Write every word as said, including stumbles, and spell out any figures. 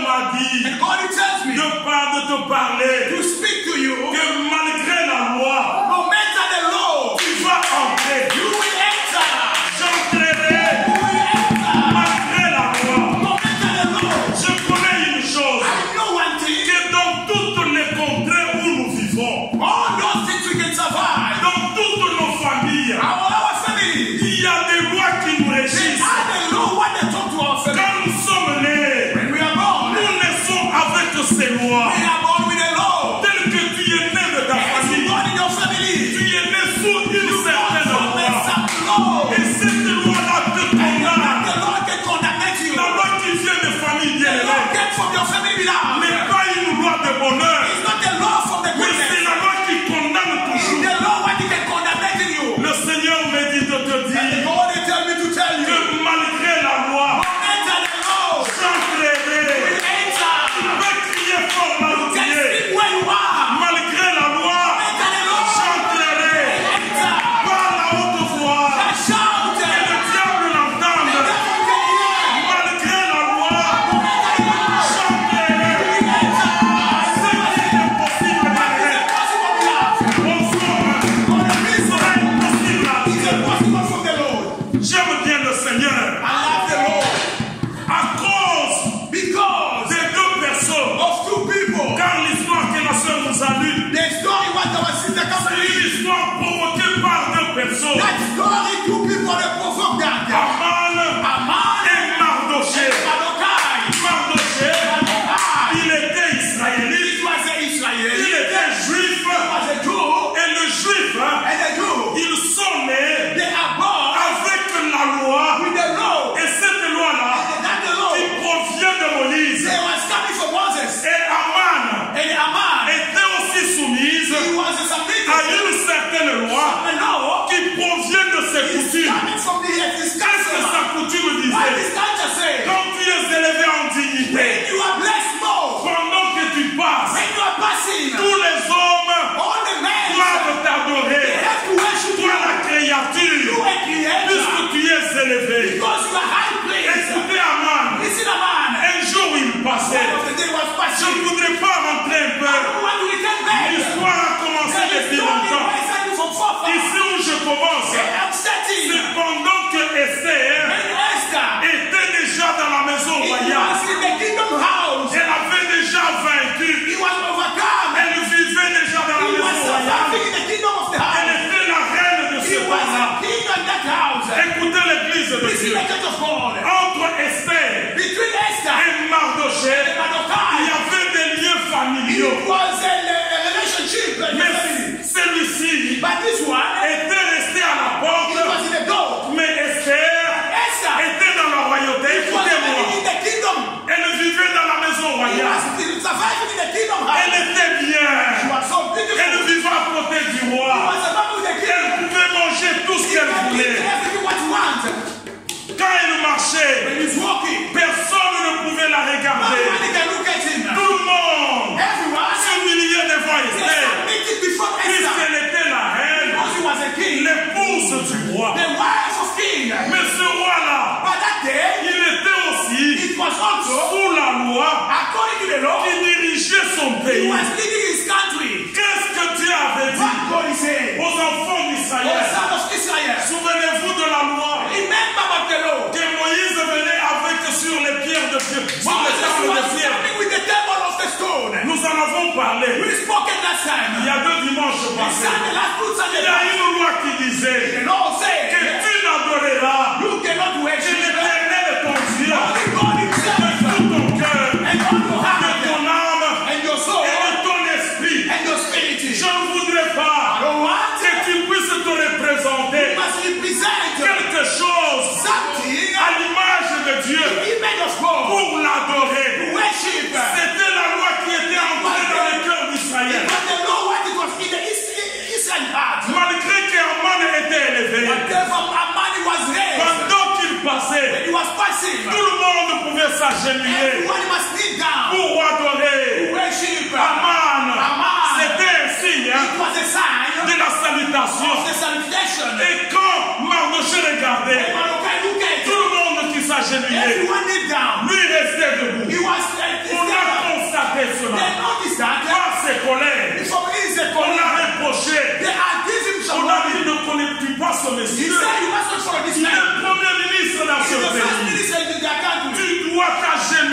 m'a dit, And God tells me de pas de te parler, to speak to you, que malgré la loi, no matter the law, tu vas entrer. you will enter. J'entrerai You will enter. malgré la loi. No matter the law. Je connais une chose, I know one thing. que dans toutes les contrées où nous vivons, All those things we can survive. dans toutes nos familles, Our, our family. il y a des lois qui nous They régissent. are the law when they talk to our family. Quand nous sommes nés, When we are born, nous naissons avec ces lois. we are born with a law. Tel que tu es né de ta As you famille, born in your family, tu es né sous une certaine from loi. some law. Et cette loi-là te condamne. The law can condemn you. La loi qui vient des familles bien The law élevées came from your family beloved. n'est pas une loi de bonheur, It's not the law from the mais c'est goodness. la loi qui condamne It's toujours. the law what it can condemn you. Le Seigneur me dit de te And dire God they tell me to tell you. que malgré la loi, Enter the law. j'entrerai. Enter. Tu peux crier fort, You can malgré. speak where you are. Malgré la loi, Enter the law. j'entrerai. Enter. Par la haute voix. Shout. Que le diable l'entende. Malgré la loi, j'entrerai. Ce qui est possible d'arrêter. Bonsoir. Sera impossible à Dieu. J'aime bien le Seigneur. À cause des deux personnes. Car l'histoire que la sœur nous a lue, c'est une histoire provoquée par deux personnes. Aman et Mardoché. Mardoché, il était israélite, il était juif. Et le juif, ils sont nés avec la loi. Et cette loi-là, qui provient de Moïse. Et Aman était aussi soumise à une certaine loi qui provient de ses coutumes. Qu'est-ce que sa coutume disait? Quand tu es élevé en dignité, pendant que tu passes, tous les hommes doivent t'adorer. Toi la créature, puisque tu es élevé. Écoutez Aman, un jour il passait. Je ne voudrais pas rentrer un peu. L'histoire a commencé depuis longtemps. Ici où je commence, c'est pendant que Esther était déjà dans la maison royale. Elle avait déjà vaincu. Elle vivait déjà dans la maison royale. Elle était la reine de ce temps-là. Écoutez l'église de Dieu. Entre Esther et Mardoché, il y avait des liens familiaux. Mais celui-ci était resté à la porte. Mais Esther était dans la royauté. Écoutez-moi. Elle vivait dans la maison royale. Elle était bien. Elle vivait à côté du roi. Elle pouvait manger tout ce qu'elle voulait. Quand elle marchait, personne ne pouvait la regarder. Tout le monde s'humiliait devant Esther. Puisqu'elle était la reine, l'épouse du roi. Mais ce roi-là, il était aussi sous la loi qui dirigeait son pays. Qu'est-ce que Dieu avait dit aux enfants d'Israël? Souvenez-vous de la loi que Moïse venait avec sur les pierres de Dieu, sur les tables de pierre. Nous en avons parlé. Il y a deux dimanches passés. Il y a une loi qui disait que tu n'adoreras que l'Éternel est ton Dieu de tout ton cœur, de ton âme et de ton esprit. Je ne voudrais pas que tu puisses te représenter quelque chose à l'image de Dieu pour l'adorer. C'était la loi qui était entrée dans le cœur d'Israël. Malgré qu'Aman était élevé, pendant qu'il passait, tout le monde pouvait s'agenouiller pour adorer Aman. C'était un signe de la salutation. Et quand Mardoché regardait, tout le monde qui s'agenouillait,